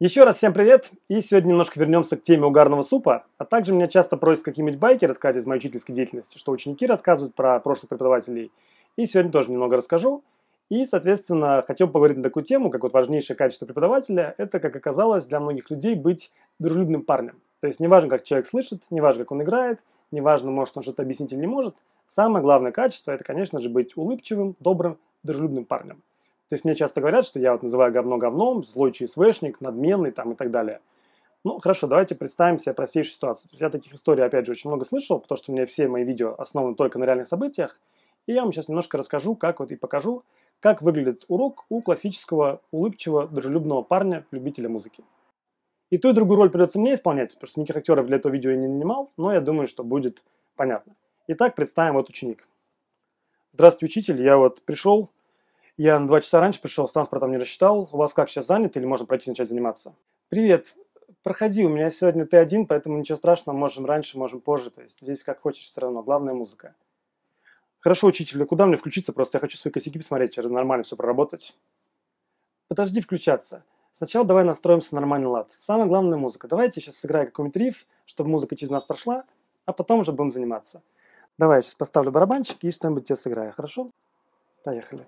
Еще раз всем привет! И сегодня немножко вернемся к теме угарного супа, а также меня часто просят какие-нибудь байки рассказать из моей учительской деятельности, что ученики рассказывают про прошлых преподавателей. И сегодня тоже немного расскажу. И, соответственно, хотел поговорить на такую тему, как вот важнейшее качество преподавателя, это, как оказалось, для многих людей быть дружелюбным парнем. То есть неважно, как человек слышит, неважно, как он играет, неважно, может он что-то объяснить или не может, самое главное качество – это, конечно же, быть улыбчивым, добрым, дружелюбным парнем. То есть мне часто говорят, что я вот называю говно говном, злой ЧСВшник, надменный там и так далее. Ну, хорошо, давайте представим себе простейшую ситуацию. То есть я таких историй, опять же, очень много слышал, потому что у меня все мои видео основаны только на реальных событиях. И я вам сейчас немножко расскажу, как вот и покажу, как выглядит урок у классического, улыбчивого, дружелюбного парня, любителя музыки. И ту и другую роль придется мне исполнять, потому что никаких актеров для этого видео я не нанимал, но я думаю, что будет понятно. Итак, представим вот ученик. Здравствуйте, учитель, я вот пришел. Я на 2 часа раньше пришел, с транспортом не рассчитал. У вас как, сейчас занято или можно пройти начать заниматься? Привет, проходи, у меня сегодня Т1, поэтому ничего страшного, можем раньше, можем позже. То есть здесь как хочешь все равно, главное музыка. Хорошо, учитель, а куда мне включиться? Просто я хочу свои косяки посмотреть, через нормально все проработать. Подожди включаться. Сначала давай настроимся на нормальный лад. Самое главное музыка. Давайте сейчас сыграю какой-нибудь риф, чтобы музыка через нас прошла, а потом уже будем заниматься. Давай я сейчас поставлю барабанчик и что-нибудь тебе сыграю, хорошо? Поехали.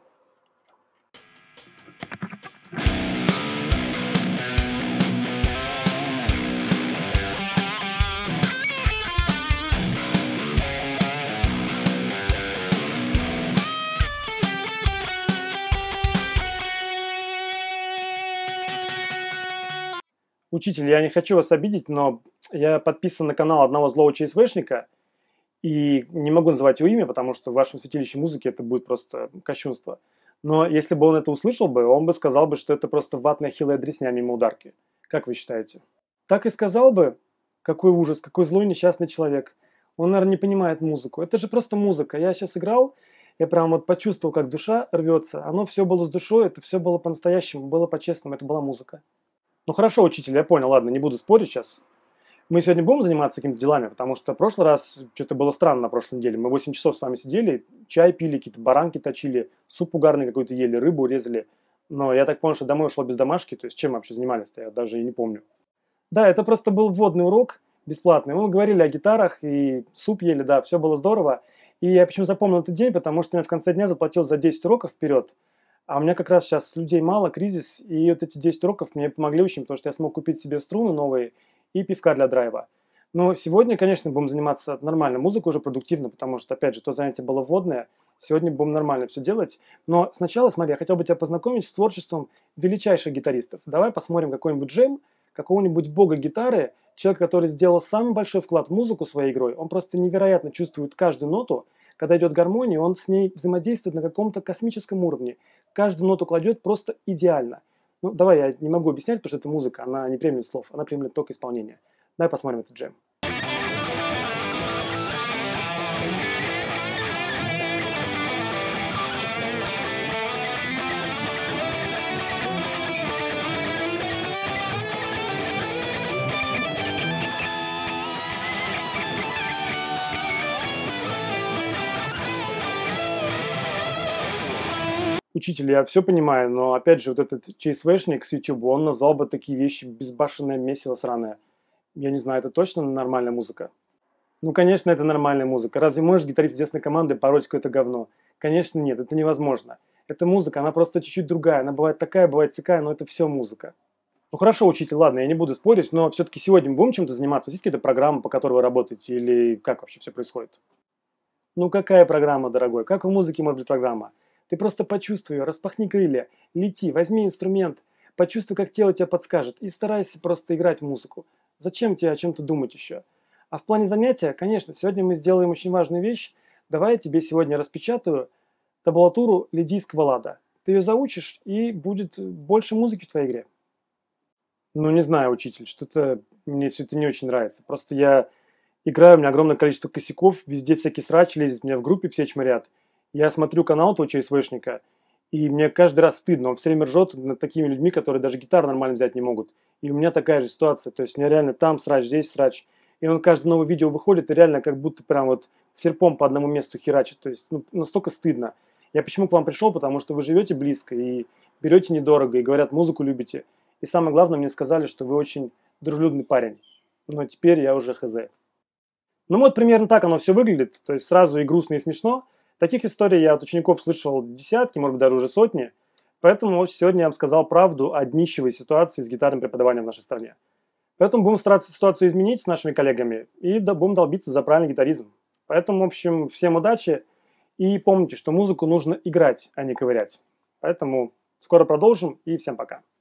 Учитель, я не хочу вас обидеть, но я подписан на канал одного злого ЧСВшника и не могу называть его имя, потому что в вашем святилище музыки это будет просто кощунство. Но если бы он это услышал бы, он бы сказал бы, что это просто ватная хилая дресня мимо ударки. Как вы считаете? Так и сказал бы? Какой ужас, какой злой несчастный человек. Он, наверное, не понимает музыку. Это же просто музыка. Я сейчас играл, я прям вот почувствовал, как душа рвется. Оно все было с душой, это все было по-настоящему, было по-честному, это была музыка. Ну хорошо, учитель, я понял, ладно, не буду спорить сейчас. Мы сегодня будем заниматься какими-то делами, потому что в прошлый раз что-то было странно на прошлой неделе. Мы 8 часов с вами сидели, чай пили, какие-то баранки точили, суп угарный какой-то ели, рыбу резали. Но я так понял, что домой ушел без домашки, то есть чем мы вообще занимались-то, я даже и не помню. Да, это просто был вводный урок бесплатный. Мы говорили о гитарах и суп ели, да, все было здорово. И я почему запомнил этот день, потому что я в конце дня заплатил за 10 уроков вперед. А у меня как раз сейчас людей мало, кризис, и вот эти 10 уроков мне помогли очень, потому что я смог купить себе струны новые и пивка для драйва. Но сегодня, конечно, будем заниматься нормально музыкой уже продуктивно, потому что, опять же, то занятие было вводное, сегодня будем нормально все делать. Но сначала, смотри, я хотел бы тебя познакомить с творчеством величайших гитаристов. Давай посмотрим какой-нибудь джем, какого-нибудь бога гитары, человек, который сделал самый большой вклад в музыку своей игрой. Он просто невероятно чувствует каждую ноту. Когда идет гармония, он с ней взаимодействует на каком-то космическом уровне. Каждую ноту кладет просто идеально. Ну, давай, я не могу объяснять, потому что это музыка, она не приемлет слов, она приемлет только исполнение. Давай посмотрим этот джем. Учитель, я все понимаю, но опять же, вот этот ЧСВшник с YouTube, он назвал бы такие вещи безбашенное месиво сраное. Я не знаю, это точно нормальная музыка? Ну, конечно, это нормальная музыка. Разве можешь гитарист известной команды пороть какое-то говно? Конечно, нет, это невозможно. Эта музыка, она просто чуть-чуть другая. Она бывает такая, бывает сякая, но это все музыка. Ну хорошо, учитель, ладно, я не буду спорить, но все-таки сегодня мы будем чем-то заниматься? Есть какие-то программы, по которой вы работаете, или как вообще все происходит? Ну какая программа, дорогой? Как в музыке может быть программа? Ты просто почувствуй ее, распахни крылья, лети, возьми инструмент, почувствуй, как тело тебе подскажет, и старайся просто играть музыку. Зачем тебе о чем-то думать еще? А в плане занятия, конечно, сегодня мы сделаем очень важную вещь. Давай я тебе сегодня распечатаю табулатуру лидийского лада. Ты ее заучишь, и будет больше музыки в твоей игре. Ну, не знаю, учитель, что-то мне все это не очень нравится. Просто я играю, у меня огромное количество косяков, везде всякий срач лезет, меня в группе все чморят. Я смотрю канал того ЧСВшника, и мне каждый раз стыдно. Он все время ржет над такими людьми, которые даже гитару нормально взять не могут. И у меня такая же ситуация. То есть у меня реально там срач, здесь срач. И он каждое новое видео выходит, и реально как будто прям вот серпом по одному месту херачит. То есть настолько стыдно. Я почему к вам пришел? Потому что вы живете близко и берете недорого, и говорят, музыку любите. И самое главное, мне сказали, что вы очень дружелюбный парень. Но теперь я уже хз. Ну вот примерно так оно все выглядит. То есть сразу и грустно, и смешно. Таких историй я от учеников слышал десятки, может быть, даже уже сотни. Поэтому вот сегодня я вам сказал правду о днищевой ситуации с гитарным преподаванием в нашей стране. Поэтому будем стараться ситуацию изменить с нашими коллегами и будем долбиться за правильный гитаризм. Поэтому, в общем, всем удачи и помните, что музыку нужно играть, а не ковырять. Поэтому скоро продолжим и всем пока.